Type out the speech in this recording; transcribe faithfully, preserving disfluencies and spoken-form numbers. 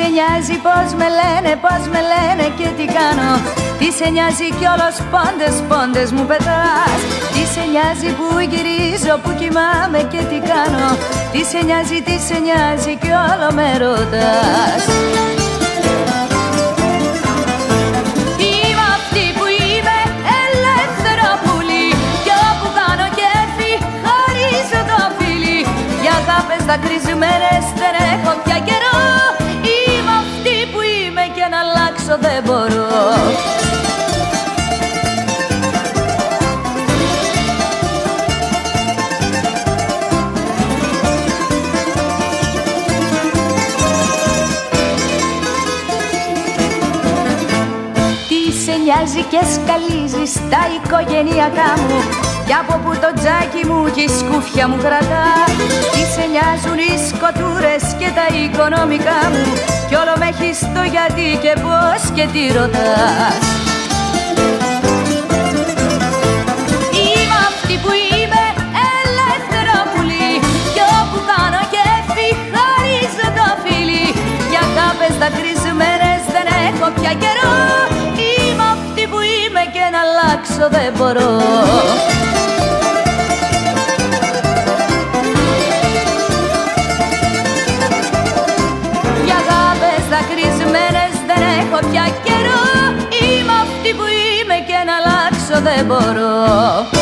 σε νοιάζει πως με λένε, πως με λένε και τι κάνω. Τι σε νοιάζει κι όλος πόντες, πόντες μου πετάς. Τι σε νοιάζει που γυρίζω, που κοιμάμαι και τι κάνω. Τι σε νοιάζει, τι σε νοιάζει κι όλο με ρωτάς. Είμαι αυτή που είμαι, ελεύθερο πουλί. Κι όπου κάνω κέφι, χαρίζω το φίλι. Για αγάπες δακρυσμένες δεν έχω πια καιρό. Είμαι αυτή που είμαι και να αλλάξω δεν μπορώ. Σε νοιάζει και σκαλίζεις τα οικογενειακά μου. Κι από που το τζάκι μου και η σκούφια μου κρατά. Τι σε νοιάζουν οι σκοτούρες και τα οικονομικά μου. Κι όλο με έχεις το γιατί και πώς και τι ρωτάς. Είμαι αυτή που είμαι, ελεύθερο πουλί. Κι όπου κάνω κέφι, χαρίζω το φίλι. Για αγάπες δακρυσμένες δεν έχω πια καιρό. Είμαι αυτή που είμαι και να αλλάξω δεν μπορώ. Για αγάπες δακρυσμένες δεν έχω πια καιρό. Είμαι αυτή που είμαι και να αλλάξω δεν μπορώ.